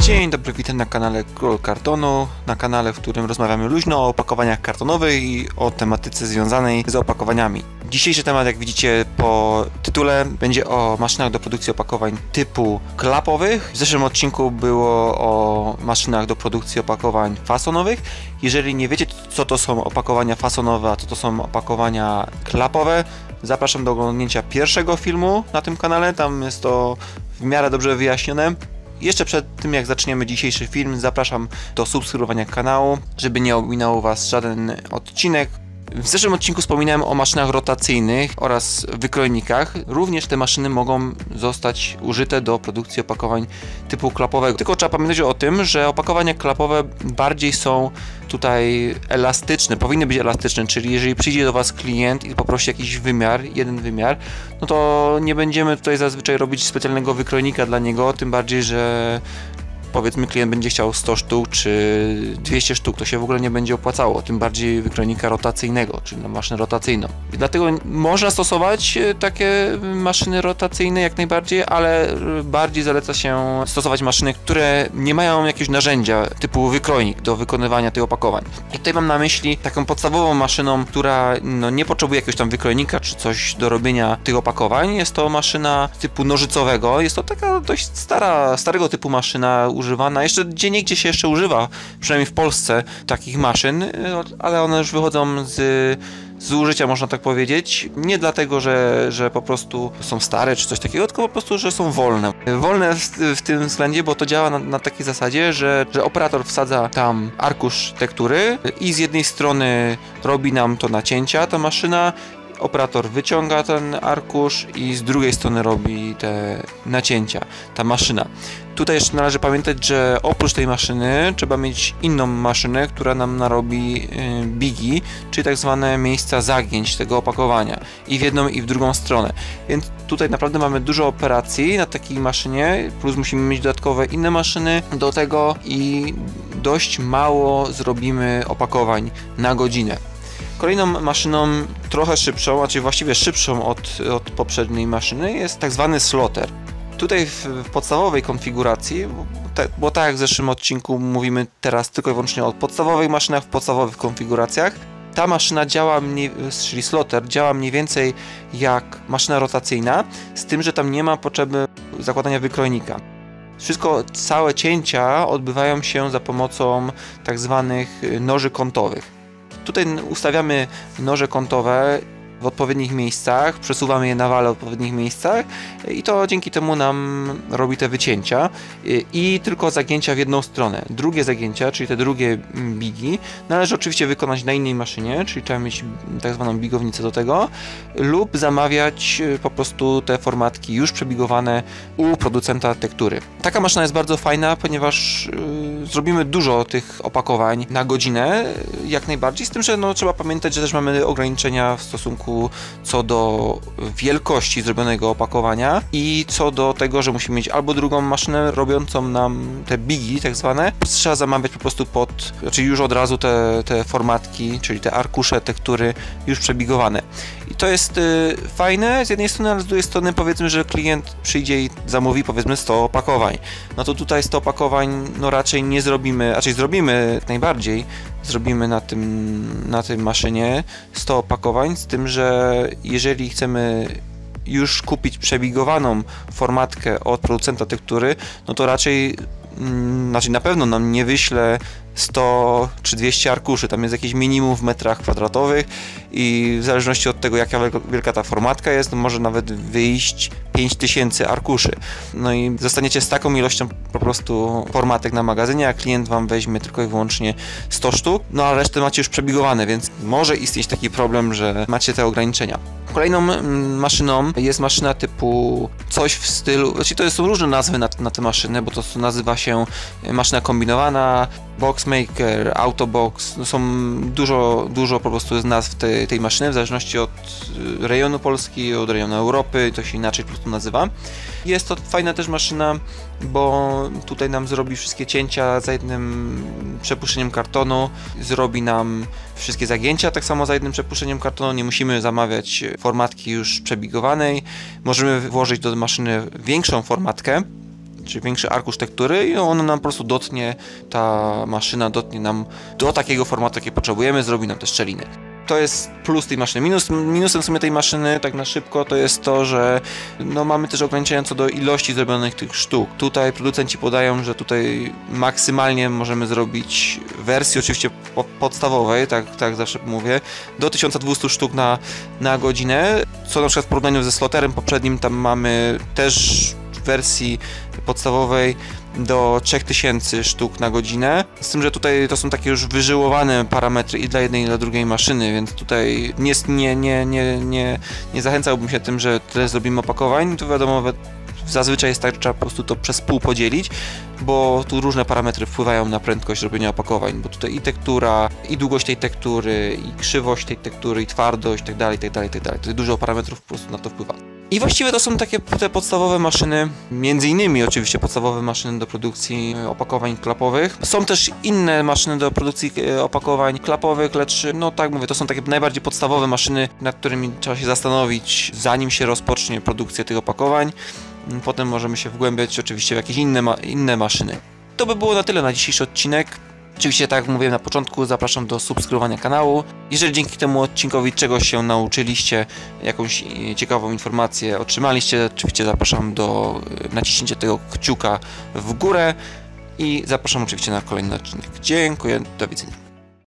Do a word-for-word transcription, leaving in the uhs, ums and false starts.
Dzień dobry, witam na kanale Król Kartonu, na kanale, w którym rozmawiamy luźno o opakowaniach kartonowych i o tematyce związanej z opakowaniami. Dzisiejszy temat, jak widzicie po tytule, będzie o maszynach do produkcji opakowań typu klapowych. W zeszłym odcinku było o maszynach do produkcji opakowań fasonowych. Jeżeli nie wiecie, co to są opakowania fasonowe, a co to są opakowania klapowe, zapraszam do oglądnięcia pierwszego filmu na tym kanale, tam jest to w miarę dobrze wyjaśnione. Jeszcze przed tym, jak zaczniemy dzisiejszy film, zapraszam do subskrybowania kanału, żeby nie ominął Was żaden odcinek. W zeszłym odcinku wspominałem o maszynach rotacyjnych oraz wykrojnikach. Również te maszyny mogą zostać użyte do produkcji opakowań typu klapowego. Tylko trzeba pamiętać o tym, że opakowania klapowe bardziej są tutaj elastyczne, powinny być elastyczne, czyli jeżeli przyjdzie do Was klient i poprosi jakiś wymiar, jeden wymiar, no to nie będziemy tutaj zazwyczaj robić specjalnego wykrojnika dla niego, tym bardziej, że powiedzmy klient będzie chciał sto sztuk czy dwieście sztuk, to się w ogóle nie będzie opłacało, tym bardziej wykrojnika rotacyjnego, czyli na maszynę rotacyjną. I dlatego można stosować takie maszyny rotacyjne jak najbardziej, ale bardziej zaleca się stosować maszyny, które nie mają jakiegoś narzędzia typu wykrojnik do wykonywania tych opakowań. I tutaj mam na myśli taką podstawową maszyną, która no, nie potrzebuje jakiegoś tam wykrojnika czy coś do robienia tych opakowań. Jest to maszyna typu nożycowego, jest to taka dość stara, starego typu maszyna, używana, jeszcze gdzieniegdzie się jeszcze używa, przynajmniej w Polsce, takich maszyn, ale one już wychodzą z, z użycia, można tak powiedzieć, nie dlatego, że, że po prostu są stare czy coś takiego, tylko po prostu, że są wolne. Wolne w, w tym względzie, bo to działa na, na takiej zasadzie, że, że operator wsadza tam arkusz tektury i z jednej strony robi nam to nacięcia, ta maszyna, operator wyciąga ten arkusz i z drugiej strony robi te nacięcia, ta maszyna. Tutaj jeszcze należy pamiętać, że oprócz tej maszyny trzeba mieć inną maszynę, która nam narobi bigi, czyli tak zwane miejsca zagięć tego opakowania i w jedną i w drugą stronę. Więc tutaj naprawdę mamy dużo operacji na takiej maszynie, plus musimy mieć dodatkowe inne maszyny do tego i dość mało zrobimy opakowań na godzinę. Kolejną maszyną trochę szybszą, a czyli właściwie szybszą od, od poprzedniej maszyny jest tak zwany slotter. Tutaj w, w podstawowej konfiguracji, bo, te, bo tak jak w zeszłym odcinku mówimy teraz tylko i wyłącznie o podstawowych maszynach w podstawowych konfiguracjach, ta maszyna działa, mniej, czyli slotter działa mniej więcej jak maszyna rotacyjna, z tym, że tam nie ma potrzeby zakładania wykrojnika. Wszystko, całe cięcia odbywają się za pomocą tak zwanych noży kątowych. Tutaj ustawiamy noże kątowe w odpowiednich miejscach, przesuwamy je na wale w odpowiednich miejscach i to dzięki temu nam robi te wycięcia i tylko zagięcia w jedną stronę. Drugie zagięcia, czyli te drugie bigi, należy oczywiście wykonać na innej maszynie, czyli trzeba mieć tak zwaną bigownicę do tego lub zamawiać po prostu te formatki już przebigowane u producenta tektury. Taka maszyna jest bardzo fajna, ponieważ yy, zrobimy dużo tych opakowań na godzinę, jak najbardziej, z tym, że no, trzeba pamiętać, że też mamy ograniczenia w stosunku co do wielkości zrobionego opakowania i co do tego, że musimy mieć albo drugą maszynę robiącą nam te bigi tak zwane, trzeba zamawiać po prostu pod, znaczy już od razu te, te formatki, czyli te arkusze, tektury już przebigowane. I to jest y, fajne z jednej strony, ale z drugiej strony powiedzmy, że klient przyjdzie i zamówi powiedzmy sto opakowań. No to tutaj sto opakowań no raczej nie zrobimy, raczej zrobimy jak najbardziej, zrobimy na tym, na tej maszynie sto opakowań, z tym, że jeżeli chcemy już kupić przebigowaną formatkę od producenta tektury, no to raczej, mm, znaczy na pewno nam nie wyśle sto czy dwieście arkuszy, tam jest jakieś minimum w metrach kwadratowych i w zależności od tego, jaka wielka ta formatka jest, no może nawet wyjść pięć tysięcy arkuszy. No i zostaniecie z taką ilością po prostu formatek na magazynie, a klient Wam weźmie tylko i wyłącznie sto sztuk, no a resztę macie już przebigowane, więc może istnieć taki problem, że macie te ograniczenia. Kolejną maszyną jest maszyna typu coś w stylu, znaczy to są różne nazwy na, na te maszyny, bo to nazywa się maszyna kombinowana, Boxmaker, Autobox, no są dużo, dużo po prostu jest nazw tej, tej maszyny, w zależności od rejonu Polski, od rejonu Europy, to się inaczej po prostu nazywa. Jest to fajna też maszyna, bo tutaj nam zrobi wszystkie cięcia za jednym przepuszczeniem kartonu, zrobi nam wszystkie zagięcia tak samo za jednym przepuszczeniem kartonu, nie musimy zamawiać formatki już przebigowanej, możemy włożyć do maszyny większą formatkę czy większy arkusz tektury i ona nam po prostu dotnie, ta maszyna dotnie nam do takiego formatu, jakie potrzebujemy, zrobi nam te szczeliny. To jest plus tej maszyny. Minus, minusem w sumie tej maszyny, tak na szybko, to jest to, że no, mamy też ograniczenia co do ilości zrobionych tych sztuk. Tutaj producenci podają, że tutaj maksymalnie możemy zrobić wersji oczywiście po, podstawowej, tak, tak zawsze mówię, do tysiąc dwieście sztuk na, na godzinę, co na przykład w porównaniu ze sloterem poprzednim, tam mamy też w wersji podstawowej do trzech tysięcy sztuk na godzinę, z tym, że tutaj to są takie już wyżyłowane parametry i dla jednej i dla drugiej maszyny, więc tutaj nie, nie, nie, nie, nie, nie zachęcałbym się tym, że tyle zrobimy opakowań, to wiadomo, zazwyczaj jest tak, że trzeba po prostu to przez pół podzielić, bo tu różne parametry wpływają na prędkość robienia opakowań, bo tutaj i tektura, i długość tej tektury, i krzywość tej tektury, i twardość, tak dalej, tak dalej, tak dalej. Tutaj dużo parametrów po prostu na to wpływa. I właściwie to są takie te podstawowe maszyny, między innymi oczywiście podstawowe maszyny do produkcji opakowań klapowych. Są też inne maszyny do produkcji opakowań klapowych, lecz no tak mówię, to są takie najbardziej podstawowe maszyny, nad którymi trzeba się zastanowić, zanim się rozpocznie produkcja tych opakowań. Potem możemy się wgłębiać oczywiście w jakieś inne, ma inne maszyny. To by było na tyle na dzisiejszy odcinek. Oczywiście, tak jak mówiłem na początku, zapraszam do subskrybowania kanału. Jeżeli dzięki temu odcinkowi czegoś się nauczyliście, jakąś ciekawą informację otrzymaliście, oczywiście zapraszam do naciśnięcia tego kciuka w górę i zapraszam oczywiście na kolejny odcinek. Dziękuję, do widzenia.